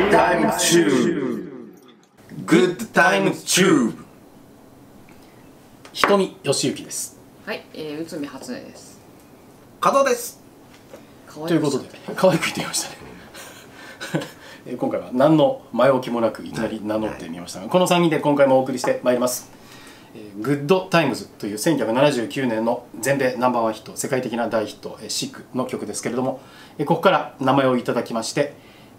タイムチューブ、グッドタイムチューブ。 瞳義行です。 はい、内海初音です。 加藤です。 ということで、可愛く言ってみましたね。今回は何の前置きもなくいきなり名乗ってみましたが、この3人で今回もお送りしてまいります。グッドタイムズという1979年の全米ナンバーワンヒット、世界的な大ヒット、シックの曲ですけれども、ここから名前をいただきまして、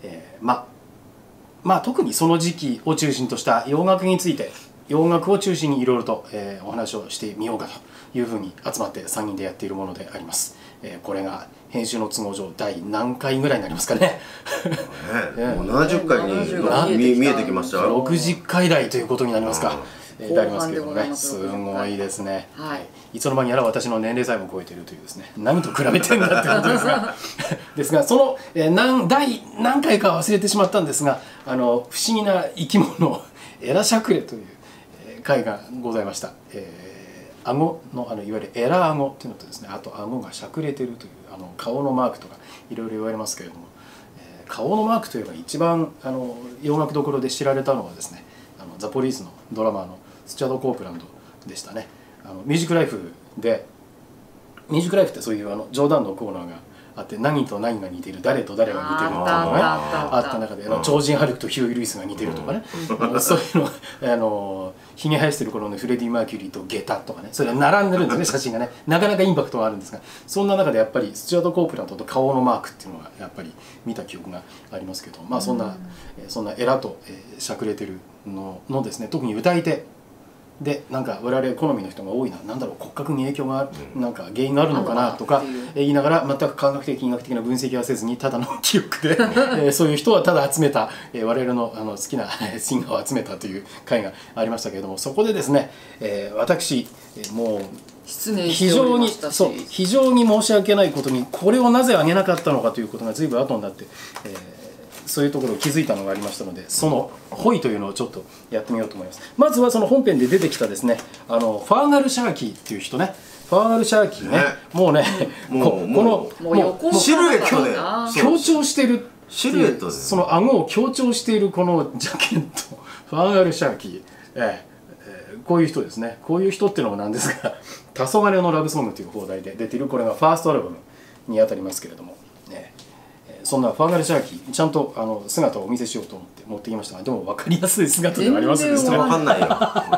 特にその時期を中心とした洋楽について、洋楽を中心にいろいろと、お話をしてみようかというふうに集まって3人でやっているものであります。これが編集の都合上第何回ぐらいになりますかね。 もう70回に見えてきましたよ。 60回台ということになりますか。でありますけどもね、すごいですね。いつの間にやら私の年齢さえも超えているというですね、何と比べてんだってことですが、その第何回か忘れてしまったんですが、不思議な生き物エラシャクレという回がございました。顎のいわゆるエラ顎っていうのとですね、あと顎がしゃくれてるという顔のマークとかいろいろ言われますけれども、顔のマークといえば一番洋楽どころで知られたのはですね、ザ・ポリースのドラマーのスチュアート・コープランドでしたね。ミュージックライフで、ミュージックライフってそういう冗談のコーナーがあって、何と何が似ている、誰と誰が似てるっていうのがあった中で、超人ハルクとヒューイ・ルイスが似てるとかね、そういうのひげ生やしてる頃のフレディ・マーキュリーとゲタとかね、それが並んでるんですね、写真がね。なかなかインパクトがあるんですが、そんな中でやっぱりスチュアート・コープランドと顔のマークっていうのがやっぱり見た記憶がありますけど、そんなエラとしゃくれてるのですね、特に歌い手でなんか我々好みの人が多いな、なんだろう、骨格に影響がある、なんか原因があるのかなとか言いながら、全く科学的医学的な分析はせずにただの記憶でそういう人はただ集めた、我々の好きなシンガーを集めたという回がありましたけれども、そこでですね、私もう非常に申し訳ないことに、これをなぜあげなかったのかということが随分後になって、そういうところを気づいたのがありましたので、そのホイというのをちょっとやってみようと思います。まずはその本編で出てきたですね、ファーガル・シャーキーっていう人ね、ファーガル・シャーキーね、もうね、このシルエットで強調してる、 シルエットでその顎を強調しているこのジャケット、ファーガル・シャーキー、こういう人ですね。こういう人っていうのもなんですが、「黄昏のラブソング」という放題で出ている、これがファーストアルバムにあたりますけれども、そんなファーガル・シャーキー、ちゃんと姿をお見せしようと思って持ってきましたが、でも分かりやすい姿ではありますですね。 分かんないよ。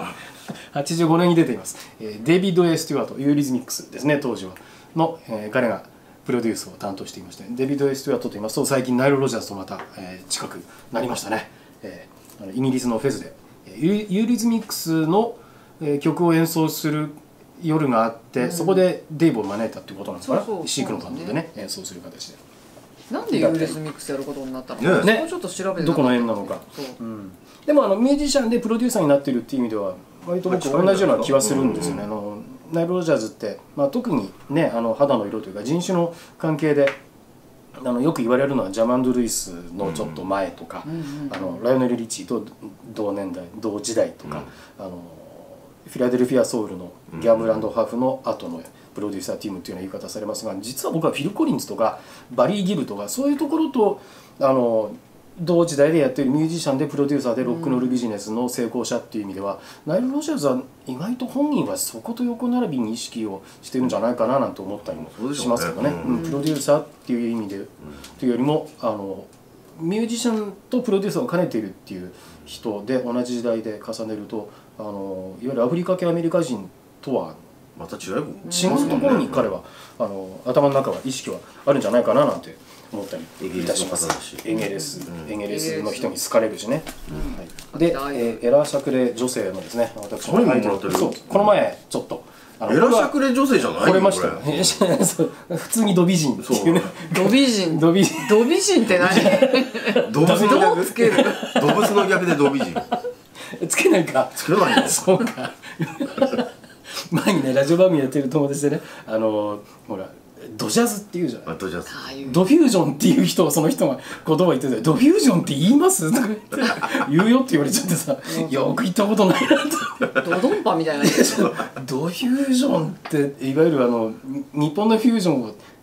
85年に出ています、デイビッド・エイ・スチュワート、ユーリズミックスですね、当時はの、彼がプロデュースを担当していまして、デイビッド・エイ・スチュワートといいますと、最近ナイル・ロジャーズとまた、近くなりましたね。イギリスのフェスでユーリズミックスの、曲を演奏する夜があって、そこでデイブを招いたっていうことなんですから、シークのバンドでね、演奏する形で。 なんでユーリズミックスやることになったのか、ね、ちょっと調べてどこの縁なのか。でもミュージシャンでプロデューサーになっているっていう意味では割と僕同じような気はするんですよね。ナイル・ロジャーズって、特にね、肌の色というか人種の関係でよく言われるのはジャマンド・ルイスのちょっと前とか、ライオネル・リッチーと同時代とか、フィラデルフィア・ソウルのギャブル&ハーフの後のプロデューサーチームというような言い方されますが、実は僕はフィル・コリンズとかバリー・ギブとかそういうところと同時代でやっているミュージシャンでプロデューサーでロックノールビジネスの成功者っていう意味では、ナイル・ロジャーズは意外と本人はそこと横並びに意識をしてるんじゃないかななんて思ったりもしますけどね。プロデューサーっていう意味でというよりもミュージシャンとプロデューサーを兼ねているっていう人で、同じ時代で重ねるといわゆるアフリカ系アメリカ人とはまた違うところに彼は頭の中は意識はあるんじゃないかななんて思ったりいたします。エゲレスの人に好かれるしね。で、エラ・シャクレ女性のですね、私のタイトル、この前ちょっとエラ・シャクレ女性じゃない？ これましたよ。普通にド美人っていうね。 ド美人って何？ 動物の逆でド美人。 つけないか。 つけないよ。 そうか。前にね、ラジオ番組やってる友達でね、ほらドジャズっていうじゃない。 ドジャズ。 ドフュージョンっていう人をその人が言葉言ってて、ドフュージョンって言いますとか言って言うよって言われちゃってさ、よく言ったことないなって。 ドドンパみたいな。 ドフュージョンっていわゆる日本のフュージョンを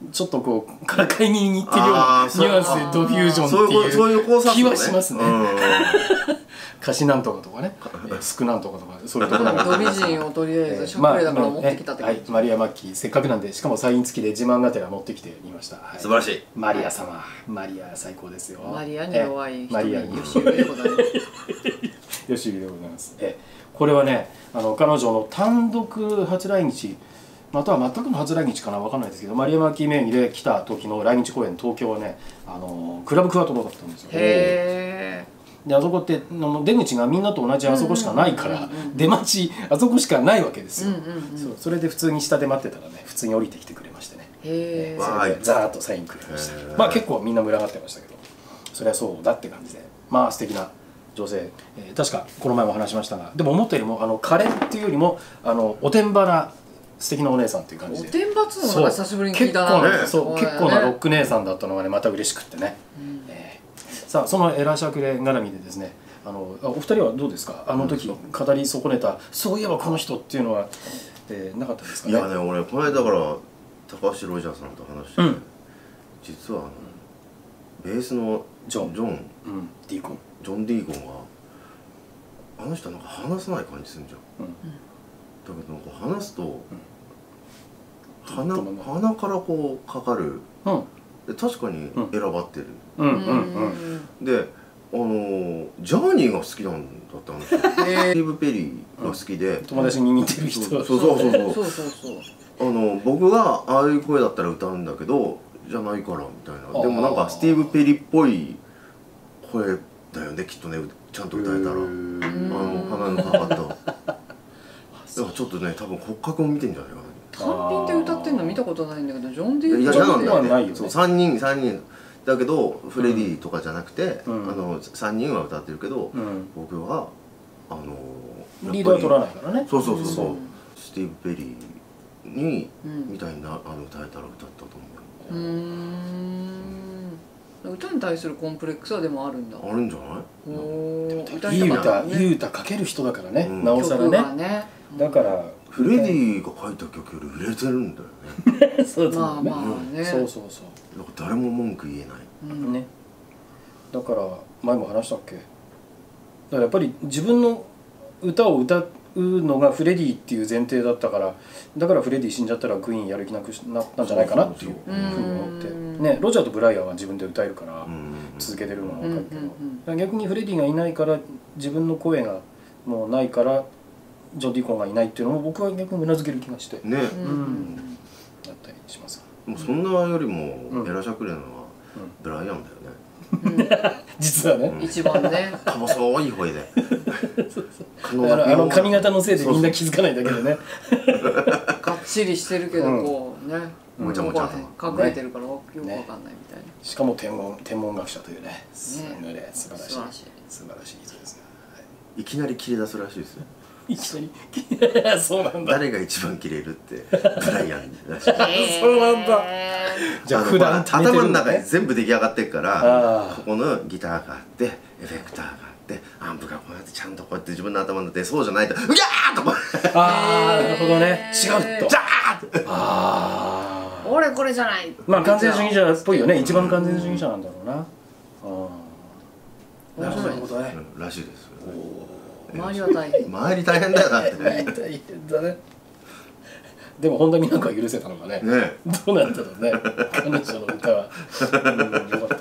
ちょっとこうからかいに似てるようなニュアンスでドフュージョンっていう気はしますね。歌詞なんとかとかね、スクなんとかとかそういうところがド美人をとりあえずシャックレだから持ってきたって感じ。 マリア・マッキーせっかくなんでしかもサイン付きで自慢がてら持ってきてみました。 素晴らしい。 マリア様、マリア最高ですよ。 マリアに弱い人マリアに吉井でございます。 吉井でございます。これはね彼女の単独初来日または全くの初来日かな分かんないですけどマリア・マッキー名義で来た時の来日公演東京はねクラブクワトロだったんですよ。 へー。 であそこって出口がみんなと同じあそこしかないから出待ちあそこしかないわけですよ。それで普通に下で待ってたらね普通に降りてきてくれましてね。それでザーッとサインくれました。まあ結構みんな群がってましたけどそれはそうだって感じでまあ素敵な女性、確かこの前も話しましたがでも思ったよりもカレっていうよりもおてんばな素敵なお姉さんっていう感じでおてんばっつうのが久しぶりに聞いたな。 結構なロック姉さんだったのがねまた嬉しくってね。さあそのエラシャクレ絡みでですねお二人はどうですかあの時語り損ねたそういえばこの人っていうのは、なかったですかね。 いやね俺この間から高橋ロイジャーさんと話して、実はベースのジョン・ディーコンジョン・ディーコンがあの人はなんか話さない感じするじゃん、だけどなんか話すと、鼻からこうかかる、で確かに選ばってる、でジャーニーが好きなんだったんですよ。スティーブ・ペリーが好きで、 友達に似てる人。 そう僕がああいう声だったら歌うんだけどじゃないからみたいな。でもなんかスティーブ・ペリーっぽい声だよねきっとねちゃんと歌えたら鼻のかかっただからちょっとね多分骨格も見てんじゃないかな。 単品で歌ってんの見たことないんだけどジョン・ディーコンいやなんだはないよね。 そう3人だけどフレディとかじゃなくて3人は歌ってるけど僕はリードは取らないからね。 そうスティーブ・ペリーにみたいな歌えたら歌ったと思う。歌に対するコンプレックスはでもあるんだ。 あるんじゃない？ いい歌書ける人だからねなおさらね。だからフレディが書いた曲より売れてるんだよね。 そうまあね。 そうだから誰も文句言えないね。だから前も話したっけ。だからやっぱり自分の歌を歌うのがフレディっていう前提だったからだからフレディ死んじゃったらクイーンやる気なくなったんじゃないかなっていうふうに思ってね。ロジャーとブライアンは自分で歌えるから続けてるのは分かるけど逆にフレディがいないから自分の声がもうないからジョン・ディコンがいないっていうのも僕は逆にうなずける気がしてね。だったりします。 もうそんなよりもエラ・シャクレンはブライアンだよね。 実はね一番ねか細い声で髪型のせいでみんな気づかないだけでねがっちりしてるけどこうねもちゃもちゃ隠れてるからよくわかんないみたいな。 しかも天文学者というね素晴らしい人ですね。 いきなり切れ出すらしいですね。 いきなりそうなんだ。 誰が一番切れるってブライアンらしい。 そうなんだ。じゃあ普段頭の中に全部出来上がってるからここのギターがあってエフェクターがあってアンプがこうやってちゃんとこうやって自分の頭の中でそうじゃないとうぎゃーとこうなるほどね違うとジャー俺これじゃない。 まあ完全主義者っぽいよね。一番完全主義者なんだろうな。なるほどね。 らしいです。 周りは大変。 周り大変だよなってね。 大変だね。でも本当になんか許せたのかね。どうなんだろうね。彼女の歌は良かったのかな。なかなか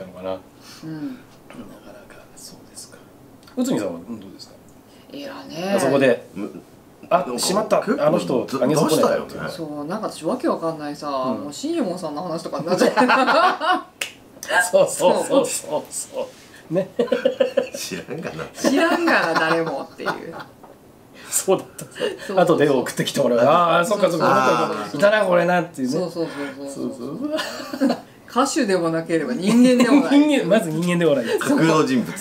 そうですか。内海さんはどうですか。 いやね。 あそこでしまったあの人あげ損ねたよっていう。 そうなんか私わけわかんないさもう新右衛門さんの話とかになっちゃって。 そうね。 知らんがな誰もっていう。 そうだった。後で送ってきてもらう。ああそっかいたなこれなっていうね。 そう歌手でもなければ人間でもない。 まず人間でもない。 架空の人物。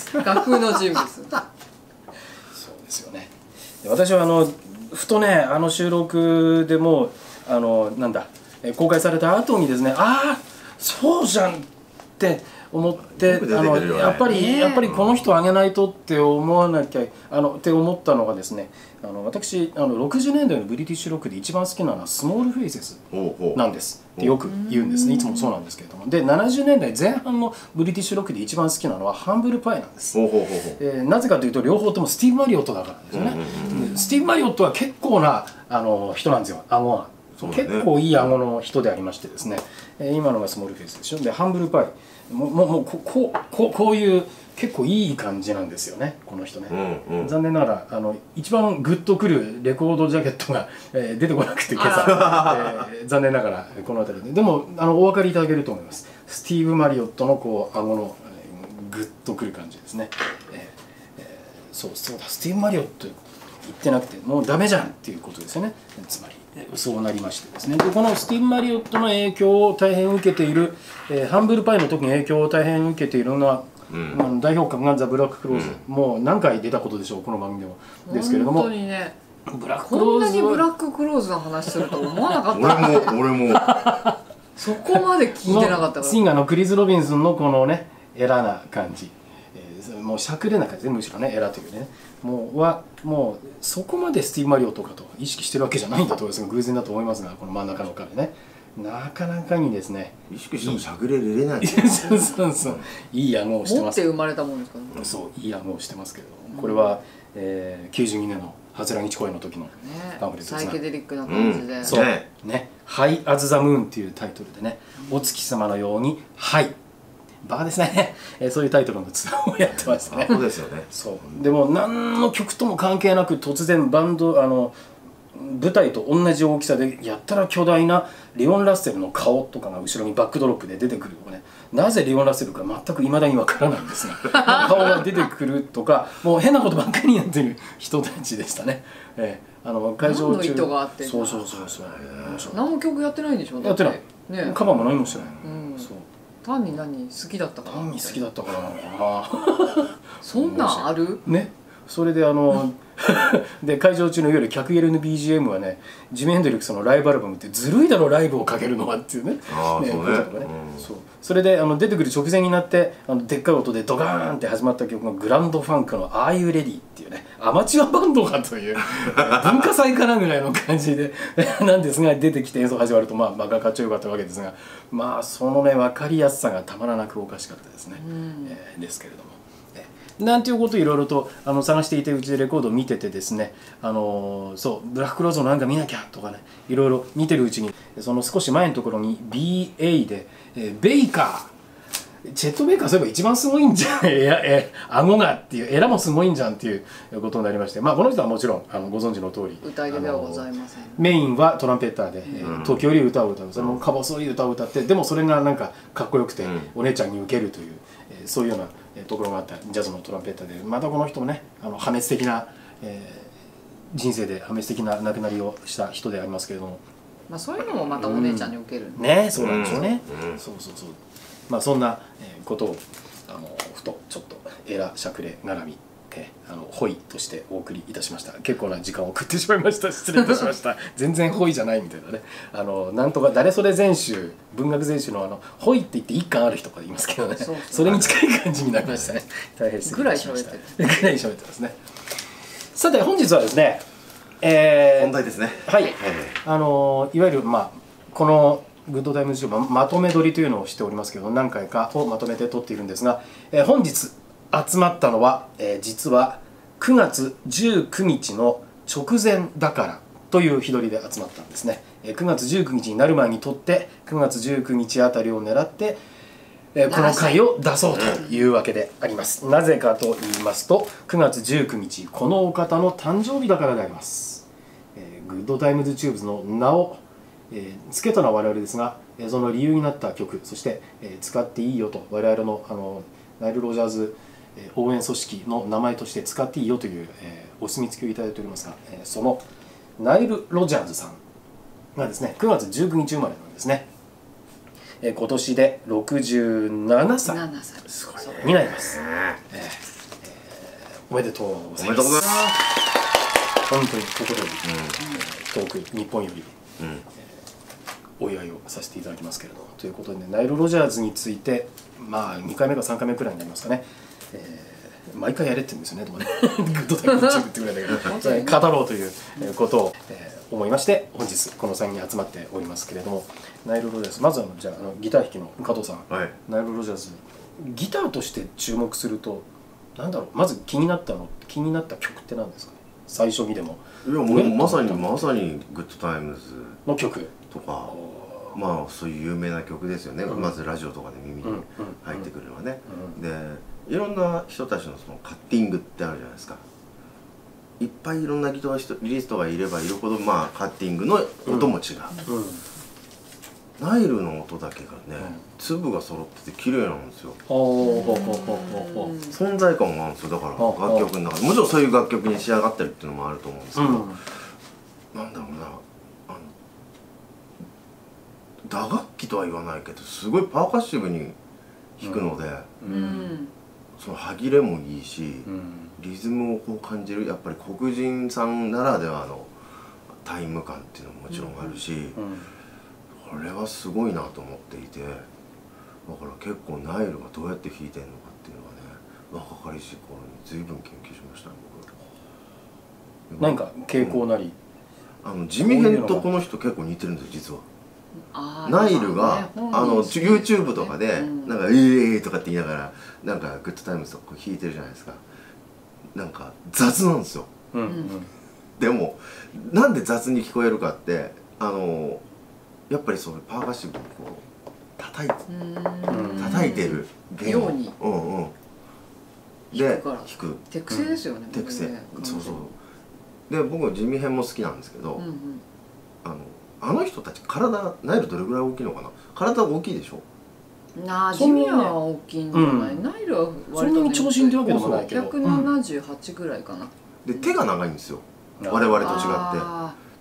そうですよね。私はふとね収録でもなんだ公開された後にですねそうじゃんって思ってやっぱりこの人あげないとって思わなきゃって思ったのがですね、私60年代のブリティッシュロックで一番好きなのはスモールフェイセスなんですってよく言うんですね。いつもそうなんですけれども、で70年代前半のブリティッシュロックで一番好きなのはハンブルパイなんです。なぜかというと両方ともスティーブ・マリオットだからですよね。スティーブ・マリオットは結構な人なんですよ。顎が結構いい顎の人でありましてですね、今のがスモールフェイスでしょ。でハンブルパイもうこういう結構いい感じなんですよね、この人ね。残念ながら一番グッとくるレコードジャケットが、出てこなくて今朝、残念ながらこの辺りで。でもお分かりいただけると思います。スティーブ・マリオットのこう顎のグッとくる感じですね。そうだ、スティーブ・マリオット言ってなくてもうダメじゃんっていうことですよね。つまりそうなりましてですね。でこのスティーブ・マリオットの影響を大変受けている、ハンブルパイの時に影響を大変受けているのは、代表格がザ・ブラック・クローズ、もう何回出たことでしょうこの番組でもですけれども、 本当にね、 ブラッククローズこんなにブラック・クローズの話すると思わなかった俺もそこまで聞いてなかったから。 シンガーのクリス・ロビンソンのこのねエラな感じ、もうしゃくれな感じで、むしろねエラというねもうそこまでスティーブ・マリオットかと意識してるわけじゃないんだと思いますが、偶然だと思いますが、この真ん中の彼ねなかなかにですね意識してもしゃくれれないそういい顎をしてます。 持って生まれたもんですかね。 そういい顎をしてますけれども、これは、92年の桂木公演の時のパンフレットですね。 サイケデリックな感じで、 そうね「ハイ・アズ・ザ・ムーン」っていうタイトルでね、お月様のように「はい」バカですね、そういうタイトルのツアーをやってましたね。 そうですよね。 そうでも何の曲とも関係なく突然バンド舞台と同じ大きさでやったら巨大なリオン・ラッセルの顔とかが後ろにバックドロップで出てくるとかね、なぜリオン・ラッセルか全くいまだにわからないんですが顔が出てくるとか、もう変なことばっかりになってる人たちでしたね。会場中何の意図があってんだ。 そう何も曲やってないんでしょ。 やってないね、 カバーも何もしてない。そう単に好きだったから。 単に好きだったからなのかな。 そんなんあるね。それでで会場中の夜客入れの BGM はね、ジミ・ヘンドリックスのライブアルバムってずるいだろライブをかけるのはっていうねこととかね。それで出てくる直前になってでっかい音でドガーンって始まった曲がグランドファンクの「Are You Ready」っていうね、アマチュアバンドかという文化祭かなぐらいの感じでなんですが、出てきて演奏始まるとバカかっちょよかったわけですが、そのね分かりやすさがたまらなくおかしかったですね。ですけれども。なんていうことをいろいろと探していて、うちでレコードを見ててですね、そうブラック・クローズのなんか見なきゃとかね、いろいろ見てるうちに、その少し前のところに BA で、ベイカーチェット・ベイカー、そういえば一番すごいんじゃん顎がっていう、エラもすごいんじゃんっていうことになりまして、この人はもちろんご存知の通り歌い手ではございません。 メインはトランペッターで、時折歌を歌う、それもか細い歌を歌って、でもそれがなんかかっこよくて、お姉ちゃんに受けるという、そういうようなところがあったジャズのトランペッターで、またこの人もね破滅的な、人生で破滅的な亡くなりをした人でありますけれども、 そういうのもまたお姉ちゃんに受けるね。そうなんですよね。そんなことをふとちょっとエラしゃくれ絡みホイとしてお送りいたしました。結構な時間を食ってしまいました。失礼いたしました全然ホイじゃないみたいなね、なんとか誰それ全集文学全集のホイって言って一巻ある人とか言いますけどね、それに近い感じになりましたね。大変失礼いたしました。ぐらい喋ってますね。さて本日はですね、 本題ですね。 はい、いわゆるこのグッドタイムズショーまとめ撮りというのをしておりますけど、何回かをまとめて撮っているんですが、本日集まったのは、実は9月19日の直前だからという日取りで集まったんですね。9月19日になる前に撮って9月19日あたりを狙って、この回を出そうというわけであります。なぜかと言いますと、9月19日このお方の誕生日だからであります。グッドタイムズチューブズの名をつけたのは我々ですが、その理由になった曲、そして使っていいよと我々のナイル・ロジャーズ応援組織の名前として使っていいよというお墨付きをいただいておりますが、そのナイル・ロジャーズさんがですね9月19日生まれなんですね。今年で67歳になります。おめでとうございます。本当に心より遠く日本よりお祝いをさせていただきますけれども、ということで、ね、ナイル・ロジャーズについてまあ2回目か3回目くらいになりますかね、毎回やれって言うんですよね、でもねグッドタイムチューブってぐらいだけど語ろうということを、思いまして本日この3人集まっておりますけれども、ナイル・ロジャーズ、まずじゃあギター弾きの加藤さん、 はい、 ナイル・ロジャーズギターとして注目するとなんだろう、まず気になった曲って何ですかね、最初にでも。 いやもうまさにグッドタイムズの曲とか、まあそういう有名な曲ですよね、まずラジオとかで耳に入ってくるのはね、でいろんな人たちのそのカッティングってあるじゃないですか。いっぱいいろんなギタリストがいればいるほど、まあカッティングの音も違う、ナイルの音だけがね、粒が揃ってて綺麗なんですよ。存在感があるんですよ。だから楽曲の中でもちろんそういう楽曲に仕上がってるっていうのもあると思うんですけど、なんだろうな、打楽器とは言わないけどすごいパーカッシブに弾くので、その歯切れもいいし、リズムをこう感じる、やっぱり黒人さんならではのタイム感っていうのももちろんあるし、これはすごいなと思っていて、だから結構ナイルがどうやって弾いてるのかっていうのはね、若かりしい頃に随分研究しましたね、僕。 何か傾向なり、 ジミヘンとこの人結構似てるんですよ、実は。ナイルがYouTube とかでなんか「とかって言いながらなんかグッドタイムズとか弾いてるじゃないですか。なんか雑なんですよ。でもなんで雑に聞こえるかってやっぱりそのパーカッシブにこう叩いてるようにで弾く手癖ですよね。 手癖、そうそう。で僕ジミヘンも好きなんですけど、あの人たちナイルどれぐらい大きいのかな。体大きいでしょ。 ジミは大きいんじゃない。ナイルは割とそんなに長身ってわけでもないけど 178ぐらいかな。 で手が長いんですよ、我々と違って。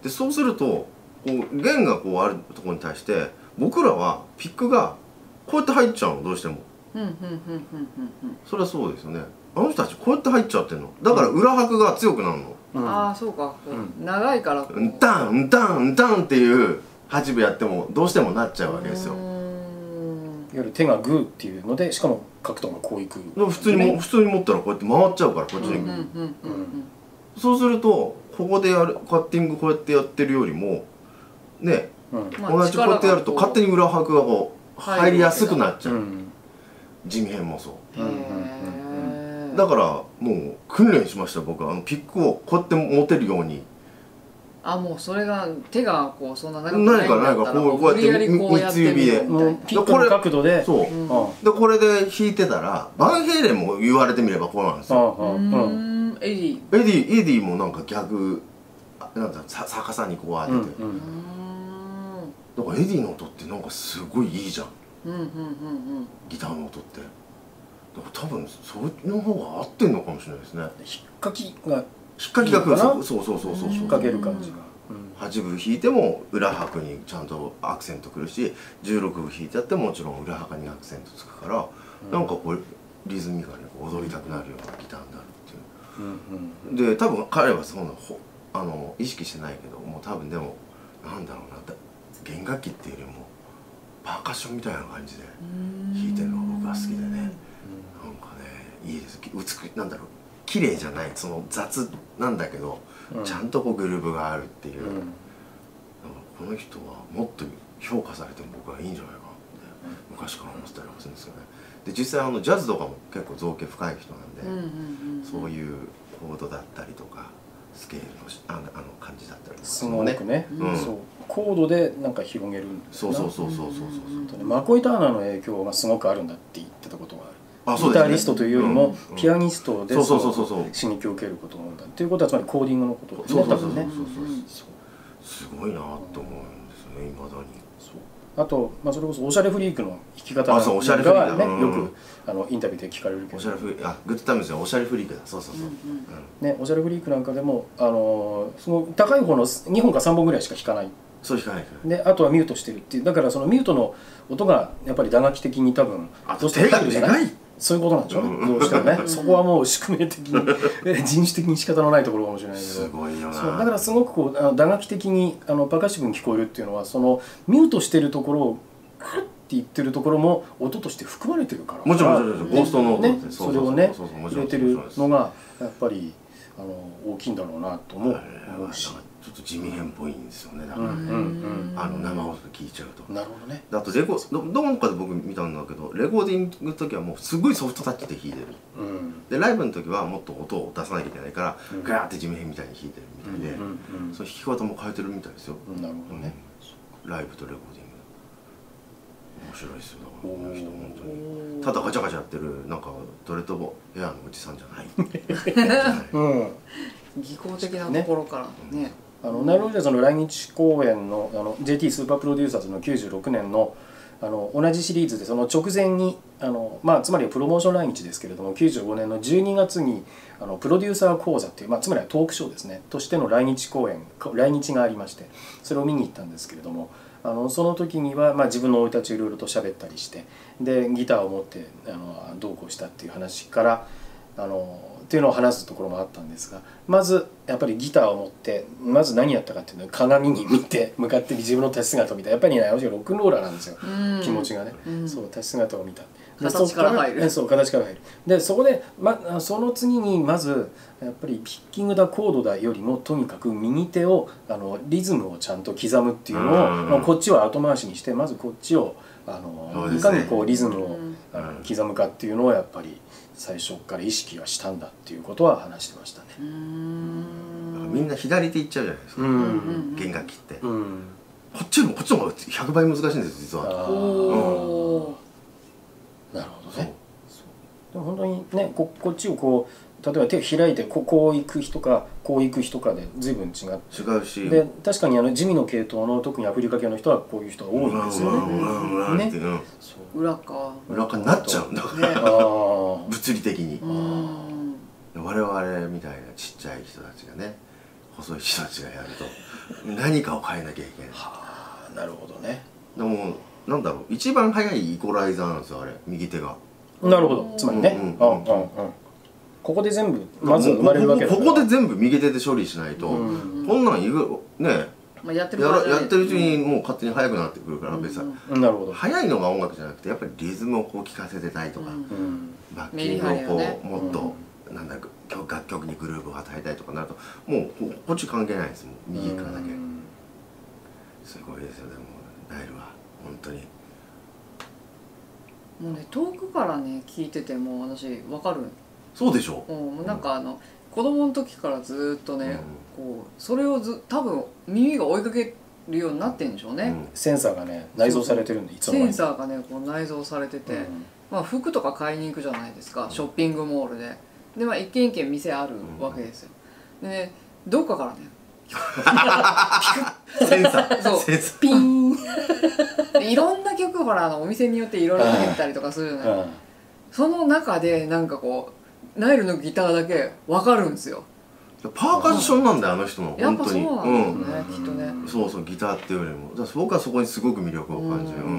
でそうするとこう弦がこうあるところに対して僕らはピックがこうやって入っちゃうの、どうしても。それはそうですよね。あの人たちこうやって入っちゃってるのだから、裏拍が強くなるの。 ああそうか、長いからんたんんたんんたんっていう8分やってもどうしてもなっちゃうわけですよ。いわゆる手がグーっていうので、しかも角度がこういく。 普通に持ったらこうやって回っちゃうから、こっちに。そうするとここでやるカッティングこうやってやってるよりもね、同じこうやってやると勝手に裏拍がこう入りやすくなっちゃう。地味編もそう。だからもう訓練しました、僕は。ピックをこうやって持てるように。 もうそれが手がこうそんな長くないんだったらこうやって三つ指でピックの角度で、 そうでこれで弾いてたら、バンヘイレンも言われてみればこうなんですよ。 エディもなんか逆なんだ、逆さにこう当てて、だからエディの音ってなんかすごいいいじゃん、ギターの音って。だから多分そっちの方が合ってんのかもしれないですね。 引っかきが来る、そう引っ掛ける感じが。 8分弾いても裏拍にちゃんとアクセントくるし、16分弾いてやってももちろん裏拍にアクセントつくから、なんかこうリズミカルに踊りたくなるようなギターになるっていう。で多分彼はその意識してないけど、もう多分でもなんだろうな、弦楽器っていうよりもパーカッションみたいな感じで弾いてるのが僕は好きでね、なんかねいいです。なんだろう、綺麗じゃない、その雑なんだけど、ちゃんとこうグルーヴがあるっていう、この人はもっと評価されても僕はいいんじゃないかなって昔から思ってたりするんですよね。で実際ジャズとかも結構造形深い人なんで、そういうコードだったりとかスケールの感じだったりとかすごくね、そうコードでなんか広げるんですよ。マコイ・ターナーの影響がすごくあるんだって言ってたことがある。ギタリストというよりもピアニストで刺激を受けることなんだっていうことは、つまりコーディングのことですね、多分ね。 すごいなと思うんですよね、未だに。 あとそれこそオシャレフリークの弾き方がね、よくインタビューで聞かれるけど、 グッドタイムズはオシャレフリークだ。そうね、オシャレフリークなんかでもその高い方の2本か3本ぐらいしか弾かない。 そう弾かないで、あとはミュートしてるっていう。だからそのミュートの音がやっぱり打楽器的に多分手がでかい。 そういうことなんでしょうね、どうしてもね。そこはもう宿命的に人種的に仕方のないところかもしれないけど、 すごいよな。 そうだからすごくこう打楽器的にパーカッシブに聞こえるっていうのは、そのミュートしてるところをクッって言ってるところも音として含まれてるから、 もちろんもちろんゴーストの音ね、それをね入れてるのがやっぱり大きいんだろうなとも思うし、 ちょっと地味変っぽいんですよね。だから生放送で聞いちゃうと。 なるほどね。 あとどこかで僕見たんだけど、レコーディングの時はもうすごいソフトタッチで弾いてる。でライブの時はもっと音を出さなきゃいけないからガーって地味変みたいに弾いてるみたいで、その弾き方も変えてるみたいですよ。 なるほどね。 ライブとレコーディング面白いですよ。だからこの人本当にただガチャガチャやってるなんかドレッドヘアのおじさんじゃない。 技巧的なところからね。 ナイル・ロジャーズの来日公演のJT スーパープロデューサーズの96年の同じシリーズでその直前につまりはプロモーション来日ですけれども、95年の12月にプロデューサー講座っていう、つまりはトークショーですねとしての来日がありまして、それを見に行ったんですけれども、その時には自分の生い立ちをいろいろと喋ったりして、でギターを持ってどうこうしたっていう話からっていうのを話すところもあったんですが、まずやっぱりギターを持ってまず何やったかっていうのを鏡に見て向かって自分の立ち姿を見た。やっぱりね、ロックンローラーなんですよ、気持ちがね。そう立ち姿を見た。 形から入る。 そう形から入る。でそこで、その次にまずやっぱりピッキングだコードだよりもとにかく右手をリズムをちゃんと刻むっていうのをこっちは後回しにして、まずこっちをいかにこうリズムを刻むかっていうのをやっぱり最初から意識はしたんだっていうことは話してましたね。 みんな左手いっちゃうじゃないですか、弦楽器って。こっちの方が100倍難しいんです実は。 なるほどね。でも本当にね、こっちをこう例えば手を開いてこう行く人かこう行く人かで随分違うし、 で確かに地味の系統の特にアフリカ系の人はこういう人が多いんですよね。 裏かになっちゃうんだから物理的に。我々みたいなちっちゃい人たちがね、細い人たちがやると何かを変えなきゃいけない。 はあ、なるほどね。 でもなんだろう、一番速いイコライザーなんですよあれ、右手が。 なるほど。つまりね、ここで全部まず生まれるわけだから、 ここで全部右手で処理しないと、こんなんねやってるうちにもう勝手に速くなってくるから。別になるほど、 速いのが音楽じゃなくて、やっぱりリズムをこう聴かせてたいとか、バッキングをこうもっとなんだ楽曲にグルーヴを与えたいとかなると、もうこっち関係ないです。もう右からだけ。すごいですよ。でもナイルは本当にもうね、遠くからね聞いてても私分かる。 そうでしょ。 もうなんか子供の時からずっとね、こうそれを多分耳が追いかけるようになってんでしょうね。 センサーがね内蔵されてるんで、いつの間にセンサーがねこう内蔵されてて、服とか買いに行くじゃないですか、ショッピングモールで。で一軒一軒店あるわけですよ。でね、どっかからねセンサー、 そうピーンいろんな曲ほらお店によっていろいろ入ったりとかするじゃない。その中でなんかこうナイルのギターだけ分かるんですよ。 パーカッションなんだよあの人の。 やっぱそうなんですね、きっとね。 そうそう、ギターっていうよりも僕はそこにすごく魅力を感じる。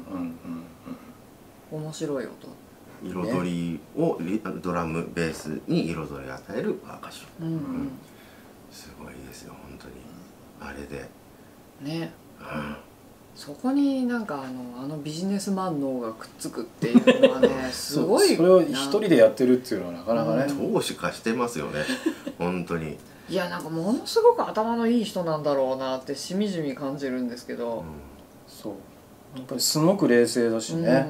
面白い音。 彩りをドラムベースに彩りを与えるパーカッション。すごいですよ本当にあれでね。そこになんかビジネスマン脳がくっつくっていうのはねすごい。 それを一人でやってるっていうのはなかなかね、 投資化してますよね本当に。 いや、なんかものすごく頭のいい人なんだろうなってしみじみ感じるんですけど、 そうやっぱりすごく冷静だしね。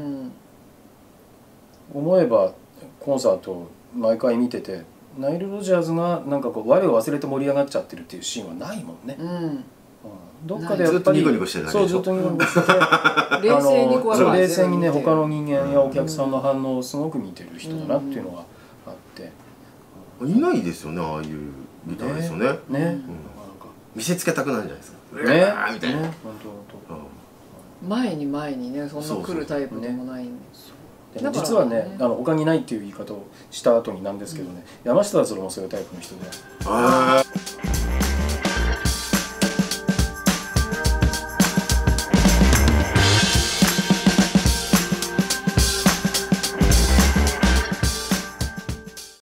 思えばコンサート毎回見てて、ナイル・ロジャーズがなんかこう我を忘れて盛り上がっちゃってるっていうシーンはないもんね。どっかでやっぱりずっとニコニコしてるだけでしょ。 そう、ずっとニコニコしてて冷静にこう冷静にね、他の人間やお客さんの反応をすごく見てる人だなっていうのがあって、 いないですよねああいうギターですよね。見せつけたくなるんじゃないですかねみたいな。 前にね、そんな来るタイプでもないんで。 実はね、他にないっていう言い方をした後になんですけどね、山下達郎もそういうタイプの人で。